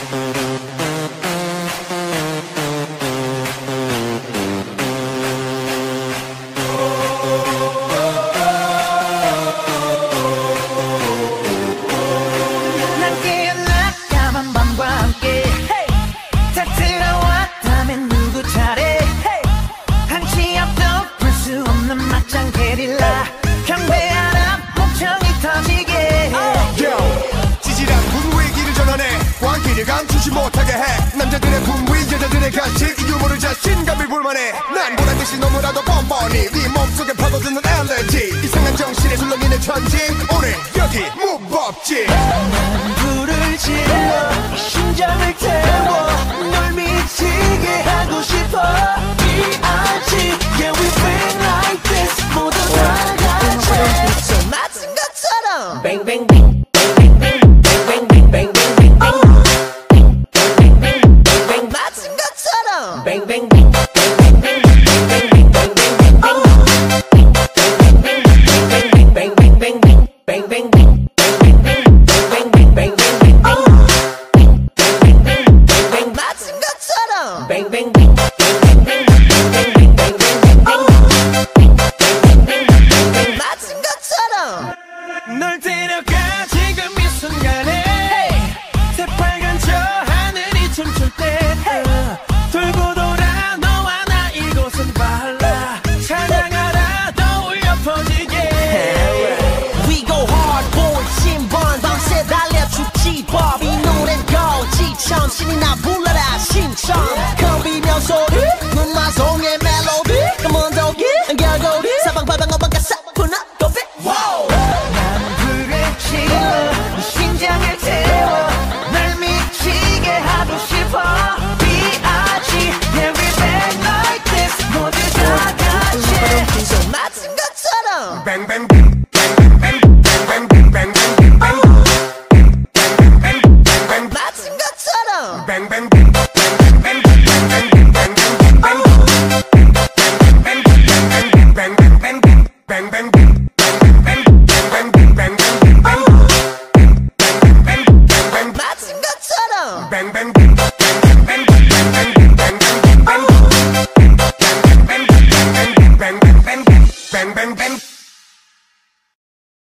감추지 못하게 해. 남자들의 분위 여자들의 간식 이 유머를 자신감이 불만해. 난 보란듯이 너무나도 뻔뻔히 네 몸속에 파고드는 엘레지. 이상한 정신에 술렁이는 천지 오늘 여기 무법지. 난 불을 질러 심장을 태워 널 미치게 하고 싶어. B.I.G. Yeah we been like this 모두 다 같이 손 맞은 것처럼 Bang bang bang bang bang bang bang bang bang bang Bang bang bang bang bang bang bang bang bang bang bang bang bang bang bang bang bang bang 맞은 것처럼 Bang bang bang 맞은 것처럼 널 데려가 지금 이 순간에 새빨간 저 하늘이 춤출 때 돌고 돌아 너와 나 이곳은 발라 찬양하라 더 울려 퍼지게 We go hard boy 신번 밤새 달려 죽지 법 이 노래는 거지처럼 신이 나 불러라 신청 겁이며 소리 눈마송의 멜로디 검은독이 결고리 사방팔방 어방가 사뿐한 고백 난 불을 질러 심장을 태워 날 미치게 하고 싶어 맞은 것처럼 Bang bang bang bang bang bang bang bang bang bang bang 맞은 것처럼 bang bang bang bang bang bang bang bang bang bang bang 맞은 것처럼 bang bang